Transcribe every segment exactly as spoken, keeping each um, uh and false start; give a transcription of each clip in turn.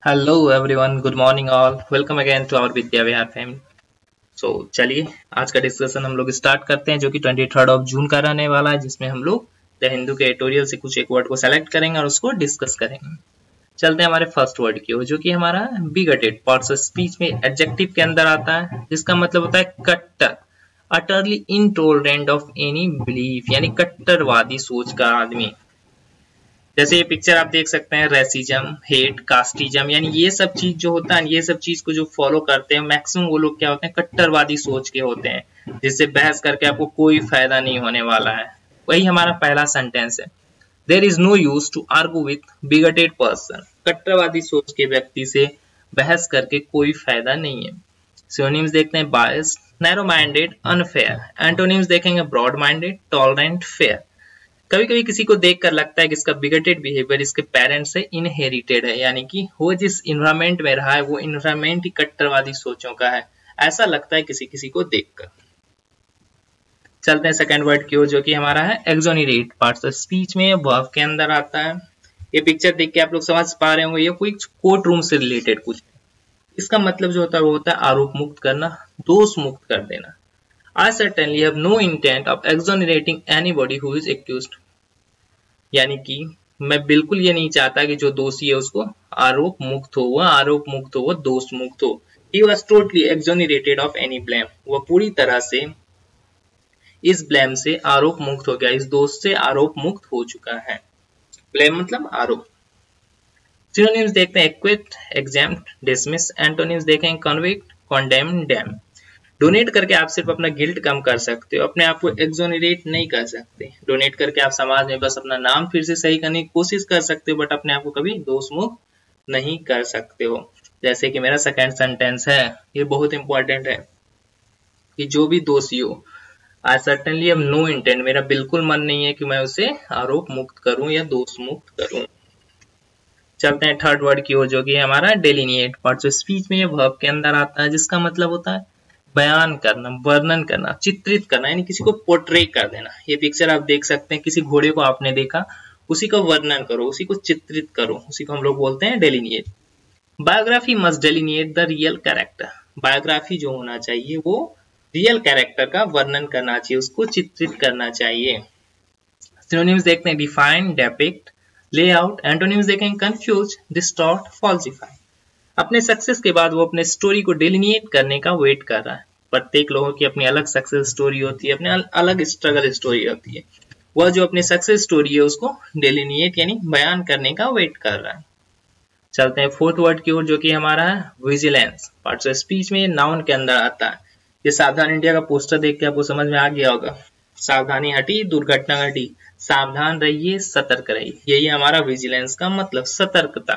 Hello everyone, good morning all. Welcome again to our Vidya Vihar family. So चलिए आज का discussion हम लोग स्टार्ट करते हैं, जो कि ट्वेंटी थर्ड ऑफ जून का रहने वाला है, जिसमें हम लोग द हिंदू के एडिटोरियल से कुछ एक वर्ड को सेलेक्ट करेंगे और उसको डिस्कस करेंगे। चलते हैं हमारे फर्स्ट वर्ड की ओर, जो कि हमारा बिगटेड पार्ट्स ऑफ स्पीच में एडजेक्टिव के अंदर आता है, जिसका मतलब होता है कट्टर, utterly intolerant of any belief, यानी कट्टरवादी सोच का आदमी। जैसे ये पिक्चर आप देख सकते हैं, रेसिज्म, हेट, कास्टिज्म, यानी ये सब चीज जो होता है, ये सब चीज को जो फॉलो करते हैं मैक्सिमम वो लोग क्या होते हैं, कट्टरवादी सोच के होते हैं, जिससे बहस करके आपको कोई फायदा नहीं होने वाला है। वही हमारा पहला सेंटेंस है, there is no use to argue with bigoted person. कट्टरवादी सोच के व्यक्ति से बहस करके कोई फायदा नहीं है। सिनोनिम्स देखते हैं, biased, narrow minded, unfair. Antonyms देखेंगे, ब्रॉड माइंडेड, टॉलरेंट, फेयर। कभी कभी किसी को देखकर लगता है कि इसका बिगटेड बिहेवियर इसके पेरेंट्स से इनहेरिटेड है, यानी कि वो जिस इन्वायरमेंट में रहा है वो इन्वायरमेंट ही कट्टरवादी सोचों का है, ऐसा लगता है किसी किसी को देखकर। चलते हैं सेकंड वर्ड की ओर, जो कि हमारा है एक्सोनरेट। पार्ट्स ऑफ स्पीच में वर्ब के अंदर आता है। ये पिक्चर देख के आप लोग समझ पा रहे होंगे, ये कोई कोर्ट रूम से रिलेटेड कुछ। इसका मतलब जो होता है वो होता है आरोप मुक्त करना, दोष मुक्त कर देना। I certainly have no intent of exonerating anybody who is accused. यानी कि मैं बिल्कुल ये नहीं चाहता कि जो दोषी है उसको आरोप मुक्त हो, वह आरोप मुक्त हो, वह दोष मुक्त हो। He was totally exonerated of any blame. वह पूरी तरह से इस ब्लेम से आरोप मुक्त हो गया, इस दोष से आरोप मुक्त हो चुका है। ब्लेम मतलब आरोप। सिनोनिम्स देखते हैं, एक्विट, एग्जेम्प्ट, डिसमिस। एंटोनिम्स देखें, कन्विक्ट, कॉन्डेम, डैम। डोनेट करके आप सिर्फ अपना गिल्ट कम कर सकते हो, अपने आप को एक्सोनरेट नहीं कर सकते। डोनेट करके आप समाज में बस अपना नाम फिर से सही करने की कोशिश कर सकते हो, बट अपने आप को कभी दोष मुक्त नहीं कर सकते हो। जैसे कि मेरा सेकंड सेंटेंस है, ये बहुत इंपॉर्टेंट है कि जो भी दोषी हो, I certainly have no intent, मेरा बिल्कुल मन नहीं है कि मैं उसे आरोप मुक्त करूं या दोष मुक्त करूं। चलते हैं थर्ड वर्ड की ओर, जो कि हमारा डेलिनिएट। पार्ट्स ऑफ स्पीच में ये वर्ब के अंदर आता है, जिसका मतलब होता है बयान करना, वर्णन करना, चित्रित करना, यानी किसी को पोर्ट्रे कर देना। ये पिक्चर आप देख सकते हैं, किसी घोड़े को आपने देखा, उसी का वर्णन करो, उसी को चित्रित करो, उसी को हम लोग बोलते हैं delineate. Biography must delineate the real character. Biography जो होना चाहिए वो रियल कैरेक्टर का वर्णन करना चाहिए, उसको चित्रित करना चाहिए। सिनोनिम्स देखते हैं, डिफाइन, डेपिक्ट, लेआउट। एंटोनिम्स देखेंगे, कंफ्यूज, डिस्टॉर्ट, फॉल्सिफाई। अपने सक्सेस के बाद वो अपने स्टोरी को डेलिनिएट करने का वेट कर रहा है। प्रत्येक लोगों की अपनी अलग सक्सेस स्टोरी होती है, अपने अलग स्ट्रगल स्टोरी होती है। वह जो अपनी सक्सेस स्टोरी है उसको डेलिनिएट यानी बयान करने का वेट कर रहा है। चलते हैं फोर्थ वर्ड की ओर, जो कि हमारा है विजिलेंस। पार्ट्स ऑफ स्पीच में नाउन के अंदर आता है। ये सावधान इंडिया का पोस्टर देख के आपको समझ में आ गया होगा, सावधानी हटी दुर्घटना घटी, सावधान रहिए सतर्क रहिए, यही हमारा विजिलेंस का मतलब, सतर्कता।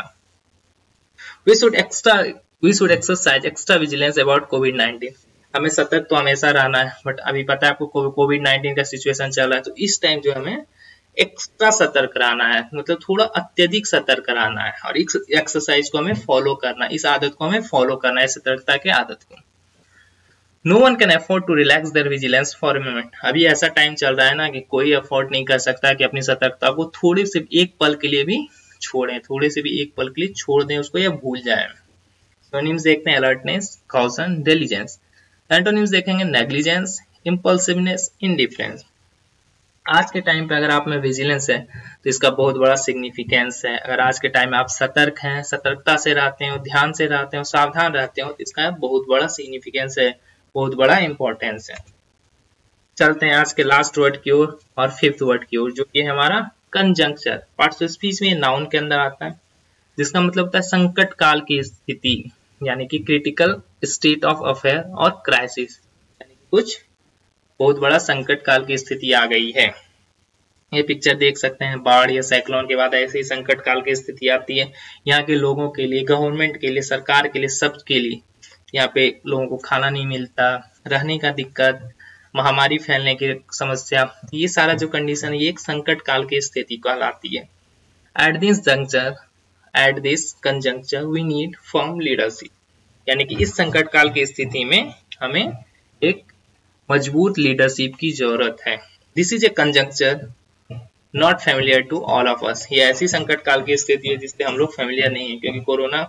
We should extra we should exercise extra vigilance about COVID nineteen. हमें सतर्क तो हमेशा रहना है, बट अभी पता है आपको कोविड नाइनटीन का सिचुएशन चल रहा है, तो इस टाइम जो हमें एक्स्ट्रा सतर्क रहना है, मतलब थोड़ा अत्यधिक सतर्क रहना है, और इस एक्सरसाइज को हमें फॉलो करना है, इस आदत को हमें फॉलो करना है, सतर्कता के आदत को। No one can afford to relax their vigilance for a moment। अभी ऐसा टाइम चल रहा है ना कि कोई अफोर्ड नहीं कर सकता कि अपनी सतर्कता को थोड़ी सी एक पल के लिए भी छोड़ें, थोड़े से भी एक पल के लिए छोड़ दें उसको या भूल जाएं। सिनोनिम्स देखते हैं, अलर्टनेस, कॉशन, डिलिजेंस। एंटोनिम्स देखेंगे, नेग्लिजेंस, इंपल्सिवनेस, इंडिफरेंस। आज के टाइम पे अगर आप में विजिलेंस है तो इसका बहुत बड़ा सिग्निफिकेंस है। अगर आज के टाइम में आप सतर्क हैं, सतर्कता से रहते हो, ध्यान से रहते हो, सावधान रहते हो, तो इसका बहुत बड़ा सिग्निफिकेंस है, बहुत बड़ा इंपॉर्टेंस है। चलते हैं आज के लास्ट वर्ड की ओर और फिफ्थ वर्ड की ओर, जो कि हमारा कंजंक्चर। पार्ट्स ऑफ स्पीच में नाउन के अंदर आता है, जिसका मतलब होता है संकट काल की स्थिति, यानी कि क्रिटिकल स्टेट ऑफ अफेयर और क्राइसिस, यानी कुछ बहुत बड़ा संकट काल की स्थिति आ गई है। ये पिक्चर देख सकते हैं, बाढ़ या साइक्लोन के बाद ऐसी संकट काल की स्थिति आती है। यहाँ के लोगों के लिए, गवर्नमेंट के लिए, सरकार के लिए, सबके लिए यहाँ पे लोगों को खाना नहीं मिलता, रहने का दिक्कत, महामारी फैलने की समस्या, ये सारा जो कंडीशन है ये एक संकट काल की स्थिति कहलाती है। At this juncture at this conjuncture we need firm leadership, यानी कि इस संकट काल की स्थिति में हमें एक मजबूत लीडरशिप की जरूरत है। This is a conjuncture not familiar to all of us. ये ऐसी संकट काल की स्थिति है जिससे हम लोग फैमिलियर नहीं है, क्योंकि कोरोना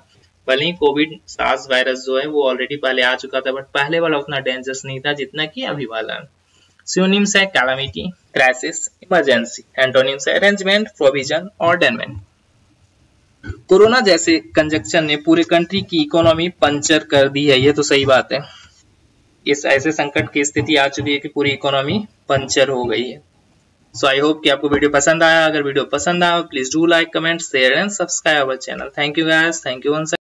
भले ही कोविड सार्स वायरस जो है वो ऑलरेडी पहले आ चुका था, बट पहले वाला उतना डेंजरस नहीं था जितना कि अभी वाला। सिनोनिम्स है कैलामिटी, क्राइसिस, इमरजेंसी। एंटोनिम्स है अरेंजमेंट, प्रोविजन, ऑर्डरमेंट। कोरोना जैसे कंजक्शन ने पूरे कंट्री की इकोनॉमी पंचर कर दी है, ये तो सही बात है। इस ऐसे संकट की स्थिति आ चुकी है कि पूरी इकोनॉमी पंचर हो गई है। सो आई होप कि आपको वीडियो पसंद आया। अगर वीडियो पसंद आया please do like, comment, share and subscribe our channel. Thank you guys, thank you once